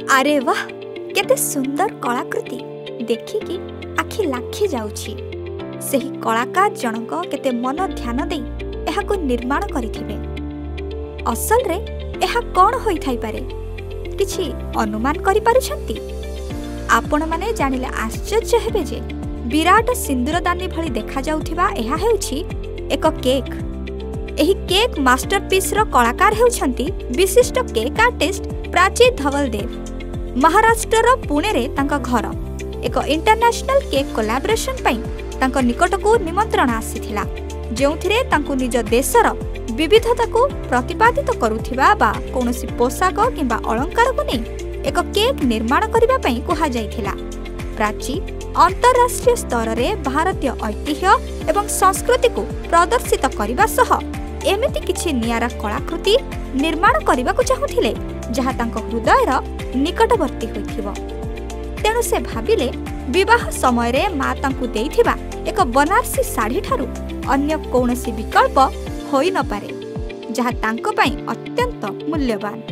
अरे वाह केते सुंदर कलाकृति देखिकी आखि लाखी जाउछि। सेही कलाकार जनक केते मन ध्यान देई एहाको निर्माण करिथिबे। असल रे एहा कोन होई थाई पारे किछि अनुमान करि पारुछंती? आपण माने जानिले आश्चर्य हेबे जे विराट सिंदूरदानी भली देखा जाउथिबा एहा हेउछि एक केक। एही केक मास्टरपीस रो कलाकार हेउछंती विशिष्ट केक आर्टिस्ट प्राची धवल देव। महाराष्ट्र पुणे रे तांका घर एक इंटरनेशनल केक कोलैबोरेशन पई तांका निकटकू निमंत्रण आसीथिला, जेउथिरे तांकू निज देशर विविधता को प्रतिपादित करुथिबा बा कोनोसी पोशाक किंबा अलंकार को नै एक केक निर्माण करिबा पई कुहा जायथिला। प्राची अंतरराष्ट्रीय स्तर रे भारतीय ऐतिह्य एवं संस्कृति को प्रदर्शित करबा सह एमिति किछि नियारा कलाकृति निर्माण करबा को चाहुथिले जहा तांको हृदयर निकटवर्ती होइथिबो। तेणु से भाबिले विवाह समय रे मा तांकू देइथिबा एक बनारसी साड़ी ठारू अन्य कोनोसी विकल्प होई न पारे, जहा तांको पई अत्यंत मूल्यवान।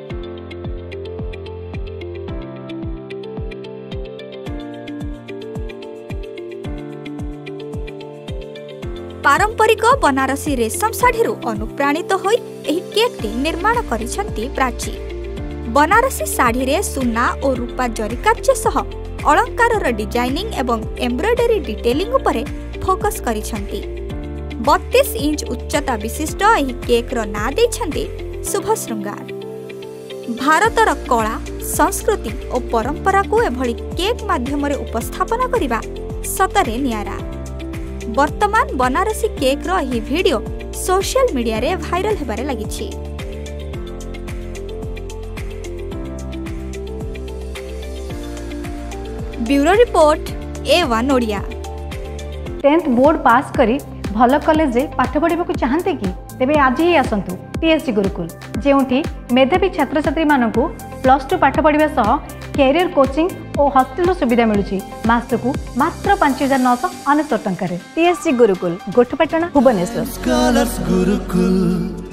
पारंपरिक बनारसी रेशम साढ़ीरू अनुप्राणित होई एही केकटी निर्माण करिसंती प्राची। बनारसी साड़ी रे सुना और रूपा जरी कार्य सह अलंकार डिजाइनिंग एवं एम्ब्रॉयडरी डिटेलिंग उपरे फोकस करिसंती। 32 इंच उच्चता विशिष्ट एही केक रो ना दैछंती शुभ श्रृंगार। भारतर कला संस्कृति और परंपरा को एभली केक माध्यम रे उपस्थापना करिबा सतरे नियारा। वर्तमान बनारसी केक रो एही वीडियो सोशल मीडिया रे वायरल हेबारे लागिछि। Bureau report A1 Odia. 10th board pass करी भल कॉलेज रे पाठ पढ़ा चाहते कि तेबे आज ही आसंतु TSG गुरुकुल, जेउठी मेधावी छात्र छात्री मानकु +2 पाठ पढ़ा सह कैरियर कोचिंग और हॉस्टल सुविधा मिलुछि मासकु मात्र 5999 टंका रे। TSG गुरुकुल गोठपाटण भुवनेश्वर।